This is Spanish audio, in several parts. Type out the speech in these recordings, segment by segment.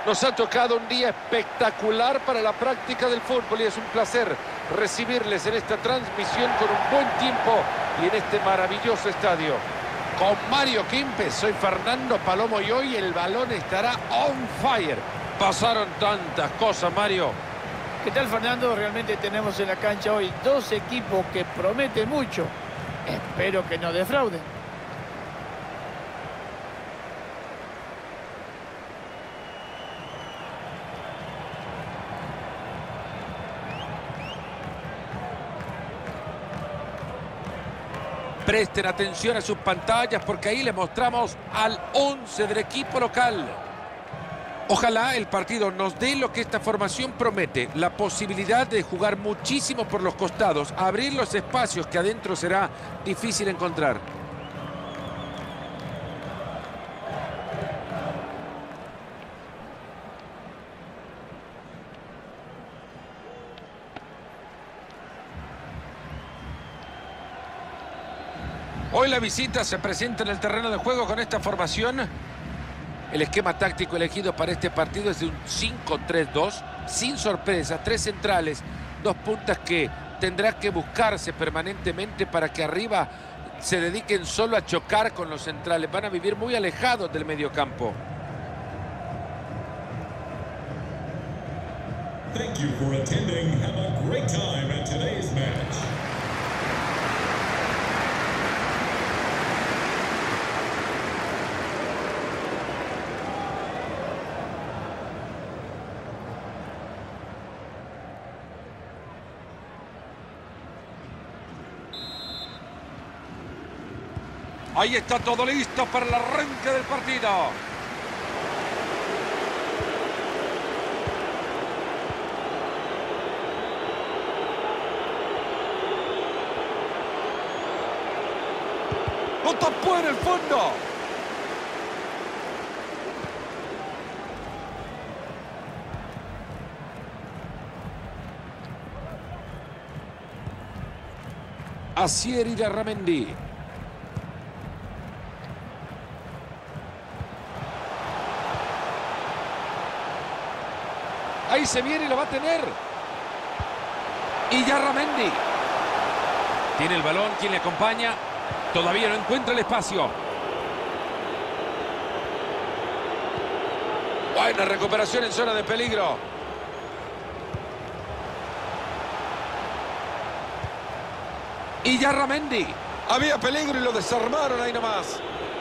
Nos ha tocado un día espectacular para la práctica del fútbol y es un placer recibirles en esta transmisión con un buen tiempo y en este maravilloso estadio. Con Mario Kempes, soy Fernando Palomo y hoy el balón estará on fire. Pasaron tantas cosas, Mario. ¿Qué tal, Fernando? Realmente tenemos en la cancha hoy dos equipos que prometen mucho. Espero que no defrauden. Presten atención a sus pantallas porque ahí les mostramos al 11 del equipo local. Ojalá el partido nos dé lo que esta formación promete, la posibilidad de jugar muchísimo por los costados, abrir los espacios que adentro será difícil encontrar. Hoy la visita se presenta en el terreno de juego con esta formación. El esquema táctico elegido para este partido es de un 5-3-2, sin sorpresas, 3 centrales, 2 puntas que tendrá que buscarse permanentemente para que arriba se dediquen solo a chocar con los centrales. Van a vivir muy alejados del mediocampo. Thank you for attending. Have a great time at today's match. Ahí está todo listo para el arranque del partido. ¡Lo tapó en el fondo! Asier Illarramendi. Ahí se viene y lo va a tener. Illarramendi. Tiene el balón, quien le acompaña. Todavía no encuentra el espacio. Buena recuperación en zona de peligro. Illarramendi. Había peligro y lo desarmaron ahí nomás.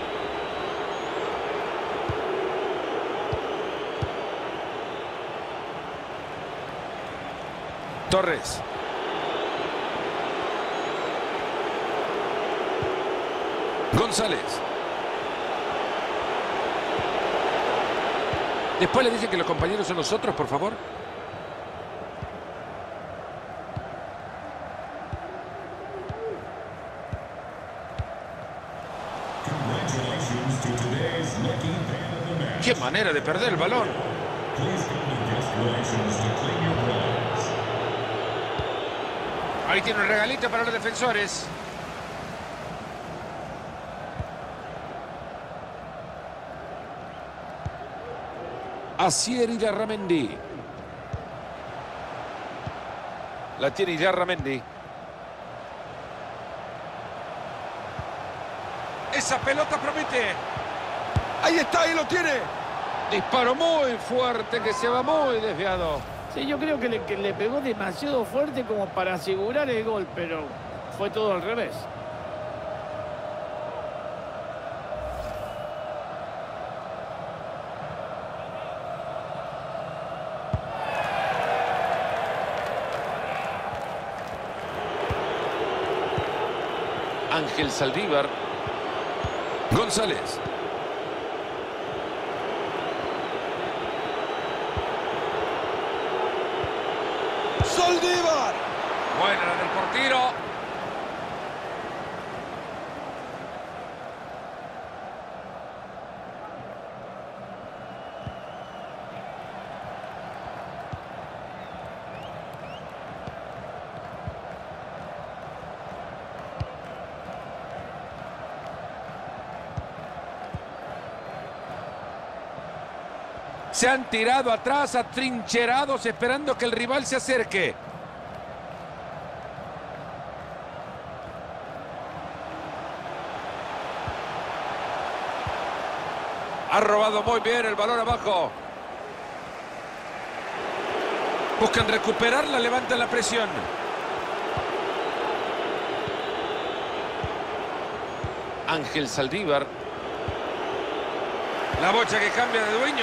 Torres. González. Después le dicen que los compañeros son los otros, por favor. ¡Qué manera de perder el balón! Ahí tiene un regalito para los defensores. Asier Illarramendi. La tiene Illarramendi. Esa pelota promete. Ahí está, ahí lo tiene. Disparo muy fuerte que se va muy desviado. Sí, yo creo que le pegó demasiado fuerte como para asegurar el gol, pero fue todo al revés. Ángel Saldívar. González. Saldívar. Buena la del portero. Se han tirado atrás, atrincherados, esperando que el rival se acerque. Ha robado muy bien el balón abajo. Buscan recuperarla, levantan la presión. Ángel Saldívar. La bocha que cambia de dueño.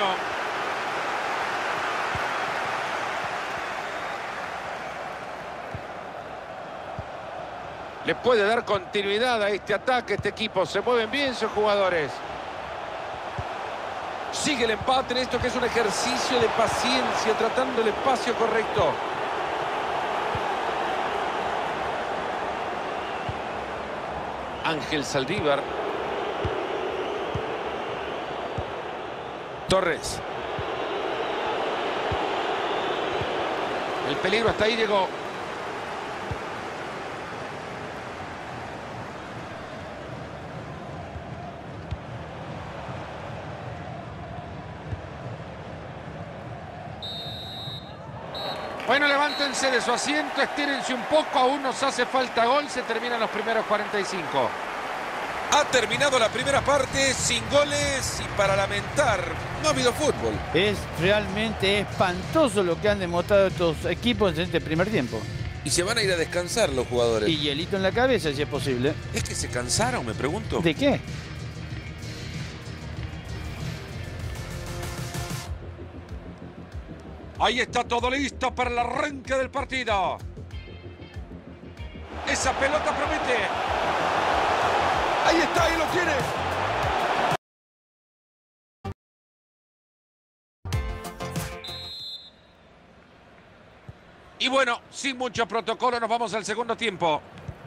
Le puede dar continuidad a este ataque, este equipo. Se mueven bien sus jugadores. Sigue el empate en esto que es un ejercicio de paciencia, tratando el espacio correcto. Ángel Saldívar. Torres. El peligro hasta ahí llegó. Bueno, levántense de su asiento, estírense un poco, aún nos hace falta gol, se terminan los primeros 45. Ha terminado la primera parte sin goles y para lamentar, no ha habido fútbol. Es realmente espantoso lo que han demostrado estos equipos en este primer tiempo. Y se van a ir a descansar los jugadores. Y hielito en la cabeza, si es posible. ¿Es que se cansaron, me pregunto? ¿De qué? Ahí está todo listo para el arranque del partido. Esa pelota promete. Ahí está, ahí lo tiene. Y bueno, sin mucho protocolo nos vamos al segundo tiempo.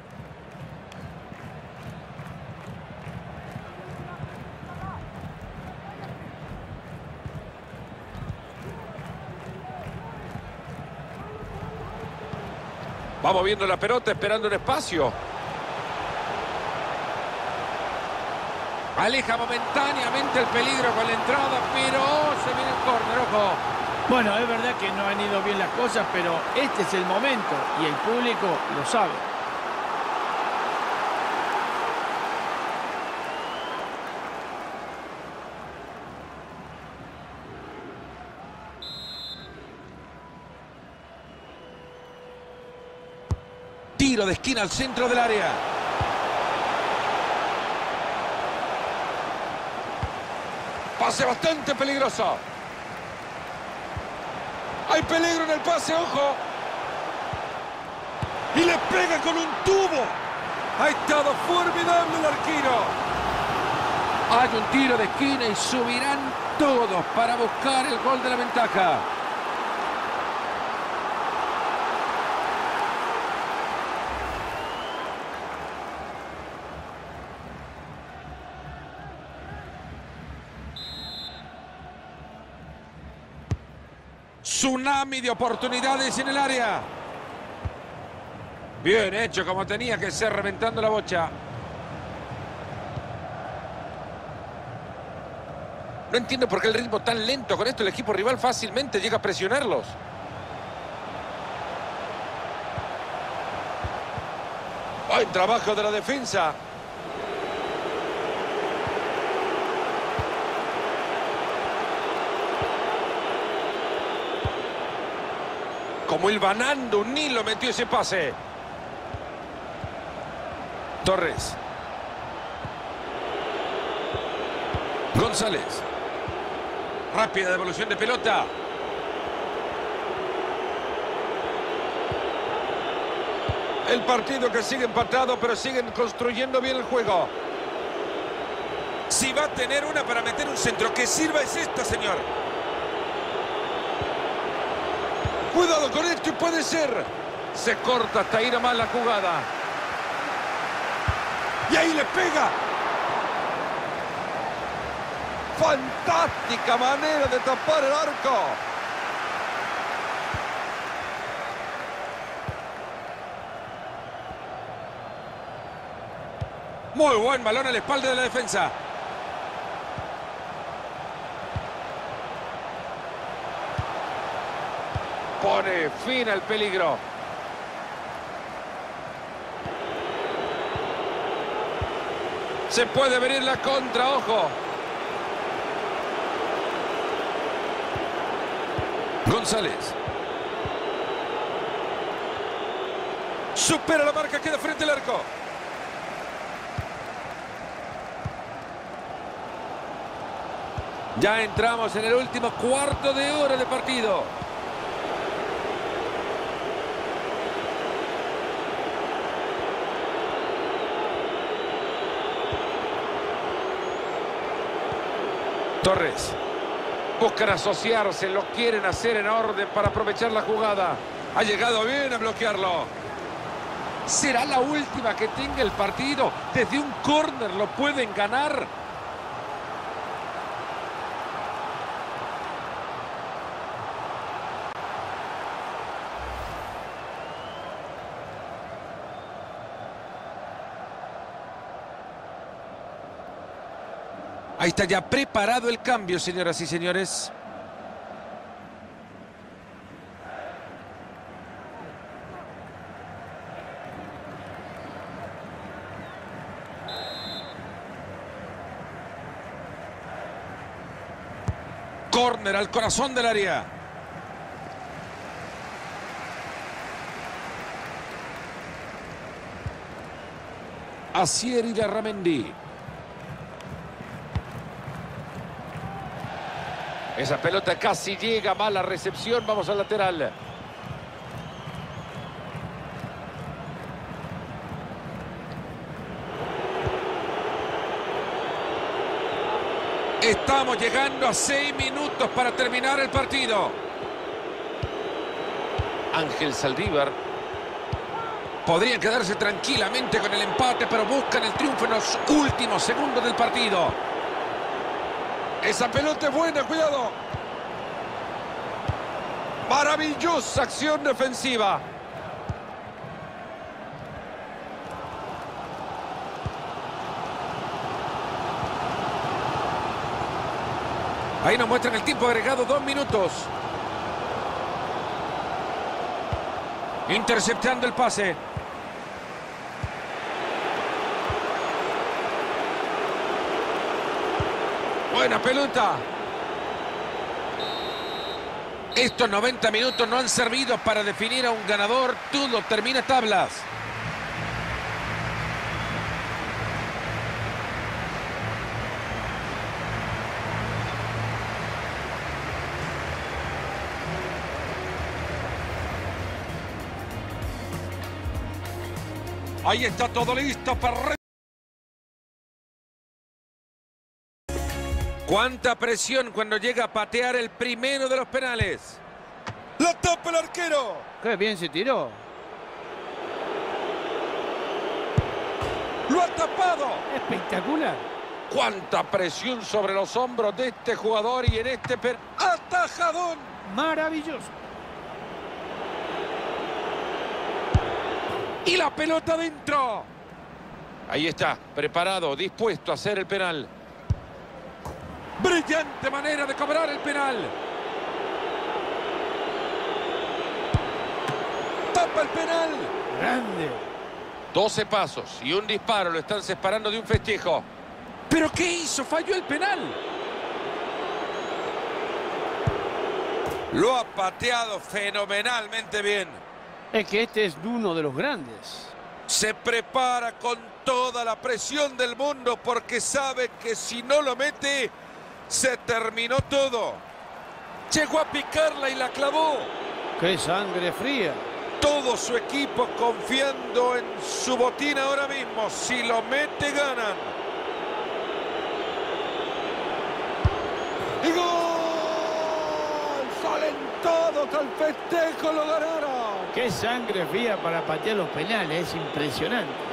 Va moviendo la pelota, esperando un espacio. Aleja momentáneamente el peligro con la entrada, pero se viene el córner, ojo. Bueno, es verdad que no han ido bien las cosas, pero este es el momento y el público lo sabe. Tiro de esquina al centro del área. Pase bastante peligroso. Hay peligro en el pase, ojo. Y le pega con un tubo. Ha estado formidable el arquero. Hay un tiro de esquina y subirán todos para buscar el gol de la ventaja. Tsunami de oportunidades en el área. Bien hecho, como tenía que ser, reventando la bocha. No entiendo por qué el ritmo tan lento. Con esto el equipo rival fácilmente llega a presionarlos. Buen trabajo de la defensa. Como hilvanando un hilo metió ese pase. Torres. González. Rápida devolución de pelota. El partido que sigue empatado, pero siguen construyendo bien el juego. Si va a tener una para meter un centro que sirva es esta, señor. Cuidado con esto y puede ser. Se corta hasta ir a más la jugada. Y ahí le pega. Fantástica manera de tapar el arco. Muy buen balón a la espalda de la defensa. Pone fin al peligro. Se puede venir la contra, ojo. González. Supera la marca, queda frente al arco. Ya entramos en el último cuarto de hora de partido. Torres. Buscan asociarse, lo quieren hacer en orden para aprovechar la jugada. Ha llegado bien a bloquearlo. ¿Será la última que tenga el partido? Desde un córner lo pueden ganar. Ahí está ya preparado el cambio, señoras y señores. Córner al corazón del área. Asier Illarramendi. Esa pelota casi llega, mala recepción, vamos al lateral. Estamos llegando a 6 minutos para terminar el partido. Ángel Saldívar. Podrían quedarse tranquilamente con el empate, pero buscan el triunfo en los últimos segundos del partido. Esa pelota es buena, cuidado. Maravillosa acción defensiva. Ahí nos muestran el tiempo agregado, 2 minutos. Interceptando el pase. Buena pelota. Estos 90 minutos no han servido para definir a un ganador. Todo termina tablas. Ahí está todo listo para... Cuánta presión cuando llega a patear el primero de los penales. ¡La tapa el arquero! ¡Qué bien se tiró! ¡Lo ha tapado! ¡Espectacular! Cuánta presión sobre los hombros de este jugador y en este atajadón. ¡Maravilloso! Y la pelota dentro. Ahí está, preparado, dispuesto a hacer el penal. Brillante manera de cobrar el penal. Tapa el penal. Grande. 12 pasos y un disparo lo están separando de un festejo. ¿Pero qué hizo? Falló el penal. Lo ha pateado fenomenalmente bien. Es que este es uno de los grandes. Se prepara con toda la presión del mundo porque sabe que si no lo mete, se terminó todo. Llegó a picarla y la clavó. ¡Qué sangre fría! Todo su equipo confiando en su botín ahora mismo. Si lo mete, ganan. ¡Y gol! ¡Salen todos al festejo! ¡Lo ganaron! ¡Qué sangre fría para patear los penales! Es impresionante.